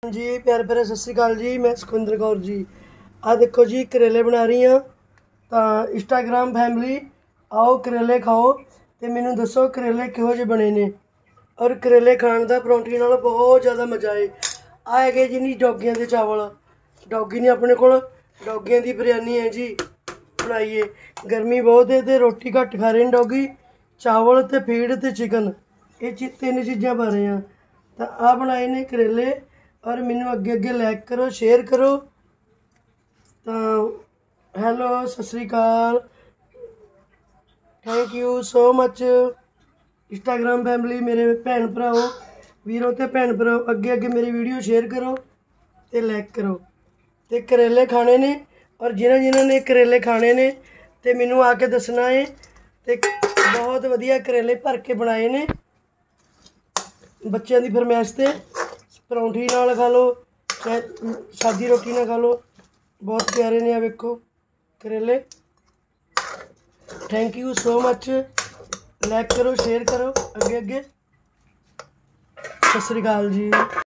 जी प्यारे प्यारे सत श्री अकाल जी। मैं सुखविंदर कौर जी। आ देखो जी करेले बना रही हाँ। तो इंस्टाग्राम फैमिली आओ करेले खाओ तो मैनू दसो करेले किहो जे बने ने। और करेले खाने का परौंठी नाल बहुत ज़्यादा मज़ा है। आ है जी नहीं डॉगियां के चावल, डॉगी ने अपने को डॉगियां की बिरयानी है जी बनाइए। गर्मी बहुत है तो रोटी घट खा रहे हैं डॉगी, चावल तो फीड तो चिकन, ये तीन चीज़ां पा रहे हैं। तो आ बनाए ने करेले और मैनू अगे अगे लाइक करो शेयर करो। तो हैलो सत श्री अकाल, thank you so much Instagram family. मेरे भैन भराओ वीरों ते भैन भराओ अगे अगे मेरी वीडियो शेयर करो तो लाइक करो। तो करेले खाने ने और जिन्होंने ने करेले खाने ने तो मैनू आके दसना है। तो बहुत वधिया करेले भर के बनाए ने बच्चों की फरमाइश से। परौंठी नाल खा लो चाहे सादी रोटी ना खा लो, बहुत प्यारे ने। आ वेखो करेले। Thank you so much, like करो शेयर करो अगे अगे। सत श्री अकाल जी।